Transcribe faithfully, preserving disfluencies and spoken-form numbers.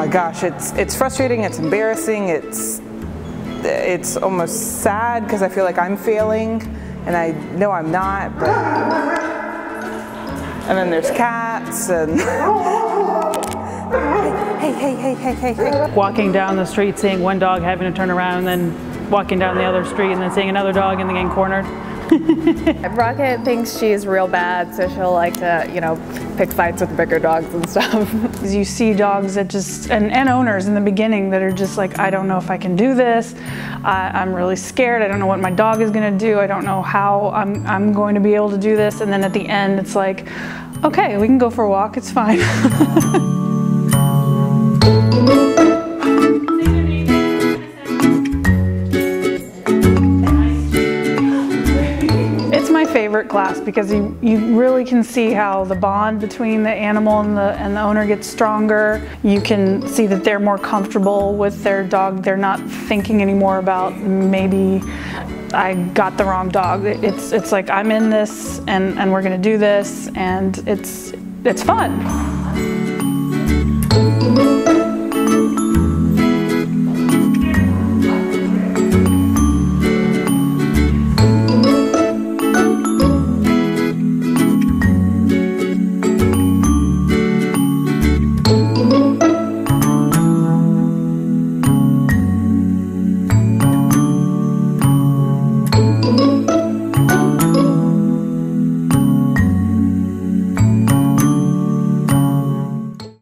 gosh, it's it's frustrating, it's embarrassing, it's it's almost sad because I feel like I'm failing and I know I'm not, but and then there's cats and hey, hey, hey, hey, hey, hey. Walking down the street, seeing one dog having to turn around, and then walking down the other street and then seeing another dog and then getting cornered. Rocket thinks she's real bad, so she'll like to, you know, pick fights with bigger dogs and stuff. You see dogs that just, and, and owners in the beginning that are just like, I don't know if I can do this. I, I'm really scared. I don't know what my dog is going to do. I don't know how I'm, I'm going to be able to do this. And then at the end, it's like, okay, we can go for a walk. It's fine. Favorite class because you, you really can see how the bond between the animal and the, and the owner gets stronger. You can see that they're more comfortable with their dog. They're not thinking anymore about maybe I got the wrong dog. It's, it's like I'm in this and, and we're gonna do this, and it's, it's fun.